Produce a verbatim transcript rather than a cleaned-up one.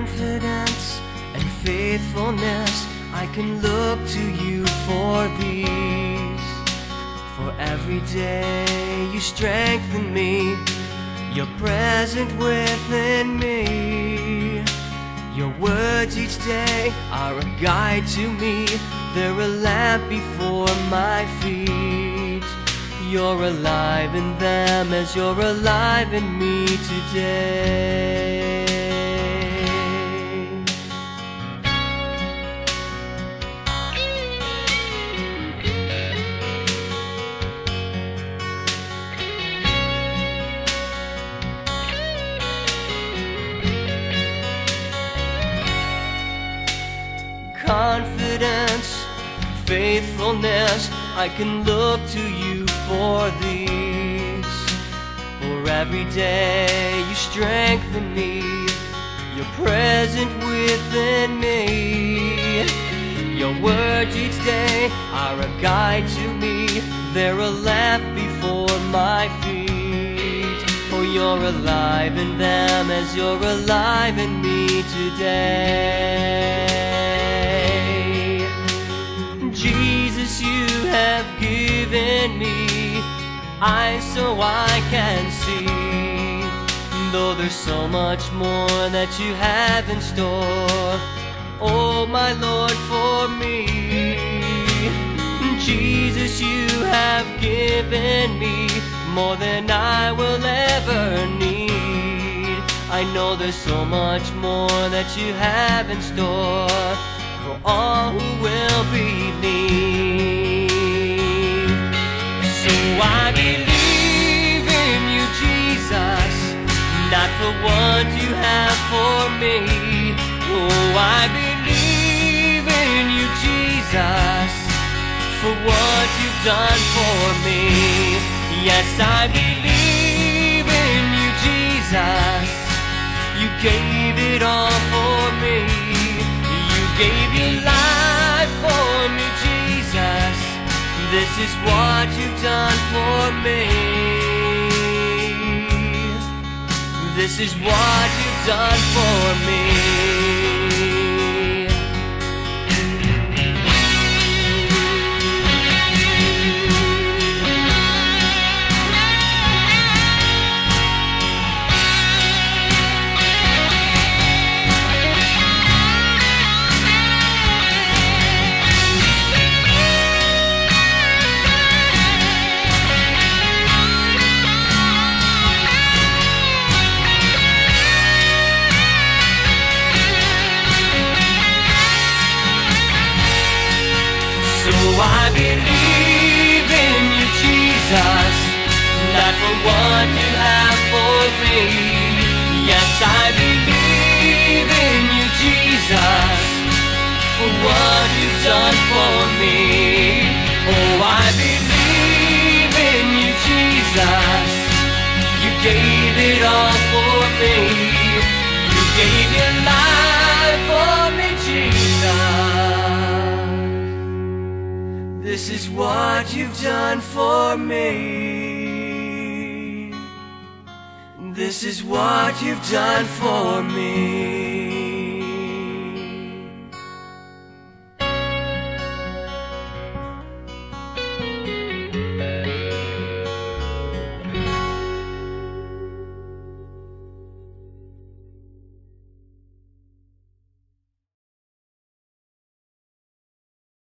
confidence and faithfulness, I can look to you for these. For every day you strengthen me, you're present within me. Your words each day are a guide to me, they're a lamp before my feet. You're alive in them as you're alive in me today. Confidence, faithfulness, I can look to you for these. For every day you strengthen me, you're present within me. Your words each day are a guide to me, they're a lamp before my feet. Oh, you're alive in them as you're alive in me today. Jesus, you have given me eyes so I can see. Though there's so much more that you have in store, oh my Lord, for me. Jesus, you have given me more than I will ever need. I know there's so much more that you have in store for all who will believe. So I believe in you, Jesus, not for what you have for me. Oh, I believe in you, Jesus, for what you've done for me. Yes, I believe in you, Jesus, you gave it all for me. You gave your life for me, Jesus, this is what you've done for me. This is what you've done for me. I believe in you, Jesus, not for what you have for me. Yes, I believe in you, Jesus, for what you've done for me. Oh, I believe in you, Jesus, you gave it all for me. You gave your life for me, Jesus. This is what you've done for me. This is what you've done for me.